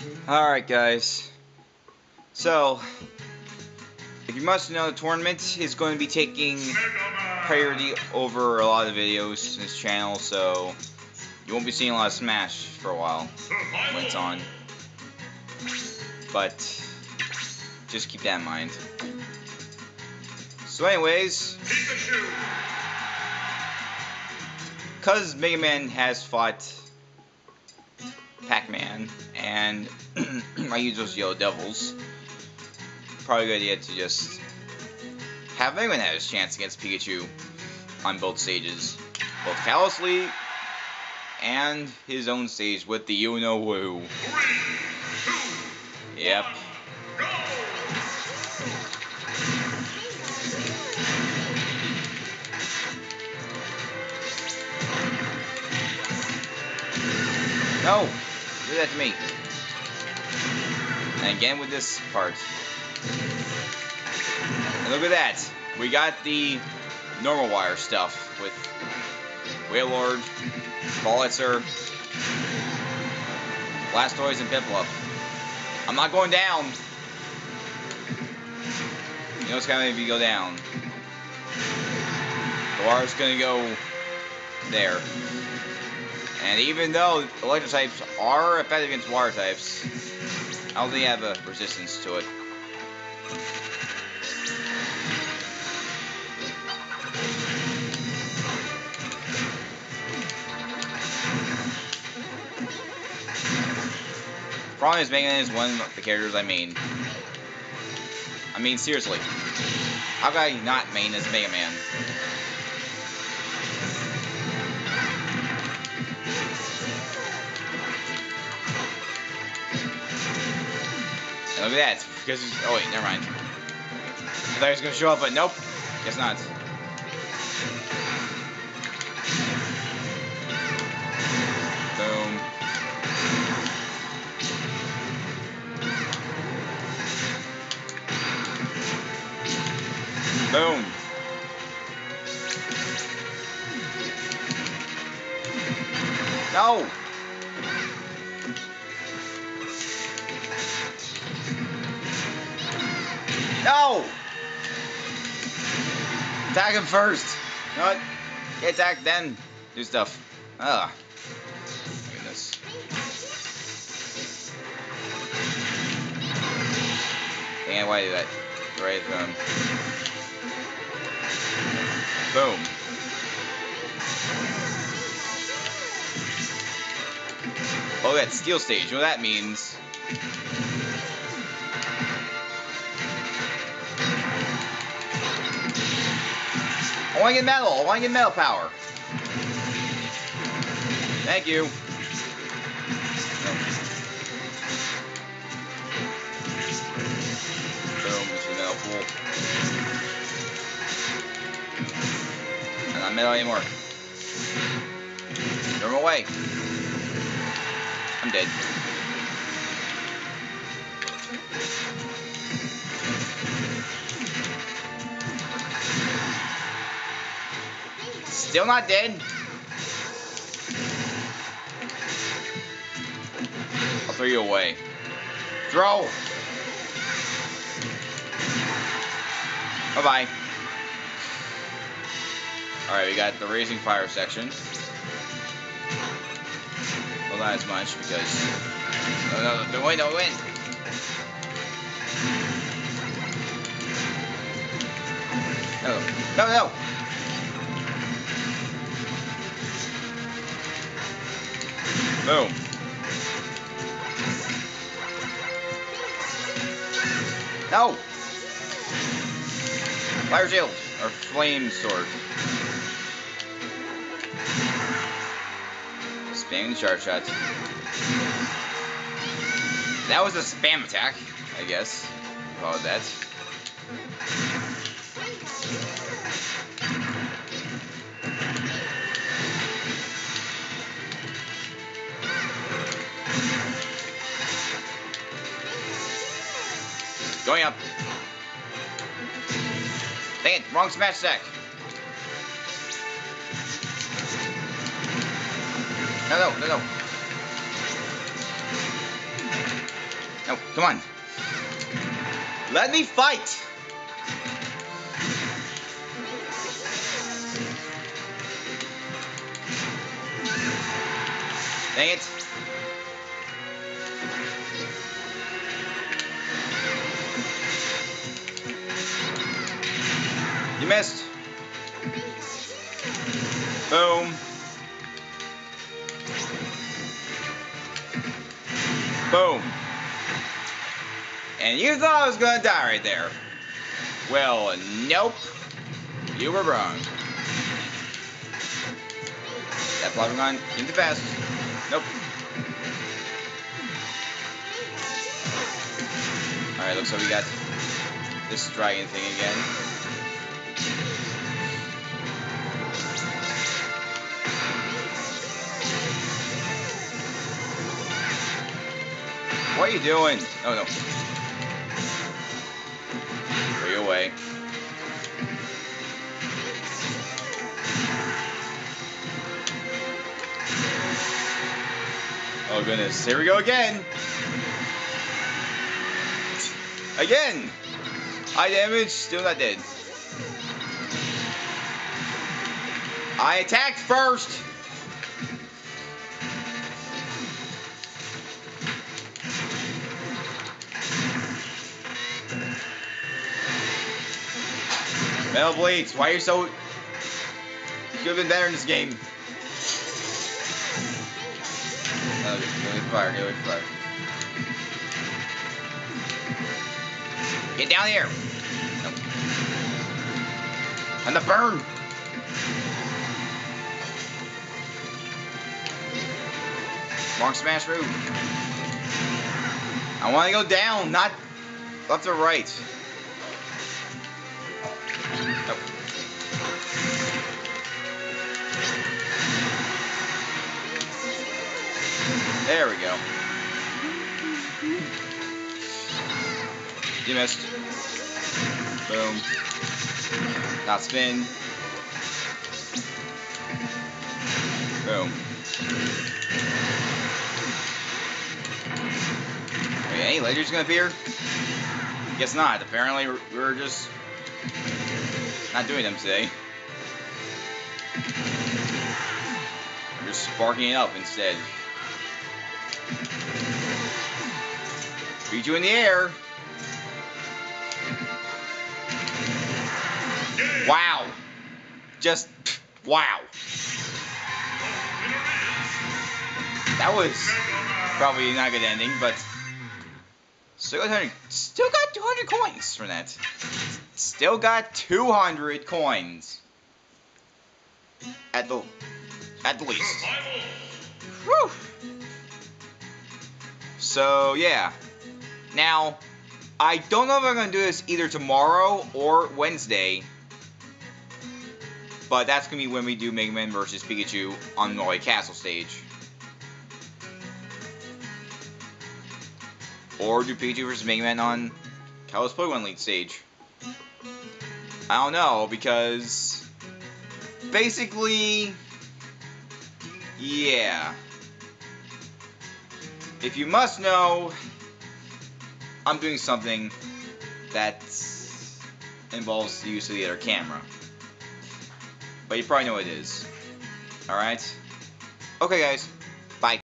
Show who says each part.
Speaker 1: Alright guys, so if you must know, the tournament is going to be taking priority over a lot of videos in this channel, so you won't be seeing a lot of Smash for a while when it's on, but just keep that in mind. So anyways, because Mega Man has fought Pac-Man and I use those Yellow Devils, probably a good idea to just have Mega Man have his chance against Pikachu on both stages, both Callously and his own stage with the You-Know-Woo. Yep. No! Do that to me. And again with this part. And look at that. We got the normal wire stuff with Wailord, Ballitzer, Blastoise, and Piplup. I'm not going down. You know what's gonna make me go down? The wire's gonna go there. And even though electric types are effective against water types, I don't think they have a resistance to it. Problem is, Mega Man is one of the characters I main. I mean, seriously. How could I not main as Mega Man? And look at that. Because oh wait, never mind. I thought he was gonna show up, but nope. Guess not. Boom. Boom. No. No. Attack him first. You know what? Get attacked, then do stuff. Ugh. Look at this. Dang it, why do that? Right through him. Boom. Oh, that steel stage. You know what that means? I want to get metal. I want to get metal power. Thank you. Boom. This is metal pool. I'm not metal anymore. Throw him away. I'm dead. Still not dead. I'll throw you away. Throw! Bye-bye. Alright, we got the Raising Fire section. Well, not as much, because... No, win, no, win! No. Boom. No! Fire shield, or flame sword. Spamming the charge shot. That was a spam attack, I guess. Call it that. Going up. Dang it, wrong smash deck. No. No, come on. Let me fight! Dang it. You missed. Boom. Boom. And you thought I was gonna die right there. Well, nope. You were wrong. That Polygon into fast. Nope. Alright, looks like we got this dragon thing again. What are you doing? Oh no. Throw you away. Oh goodness, here we go again! Again! High damage, still not dead. I attacked first! Metal Blades, why are you so... You could have been better in this game. Oh, get away from fire, get away from fire. Get down here! Nope. And the burn! Wrong smash move. I want to go down, not left or right. Nope. There we go. You missed. Boom. Not spin. Boom. Wait, any ledgers gonna appear? Guess not. Apparently we're just not doing them today. We're just sparking it up instead. Beat you in the air. Wow. Just, wow. That was probably not a good ending, but still got 200 coins from that. Still got 200 coins. At the least. Whew. So, yeah. Now, I don't know if I'm going to do this either tomorrow or Wednesday. But that's going to be when we do Mega Man vs. Pikachu on Moai Castle stage. Or do Pikachu vs. Mega Man on Kalos Pokemon League stage. I don't know, because basically, yeah. If you must know, I'm doing something that involves the use of the other camera. But you probably know what it is. Alright? Okay, guys.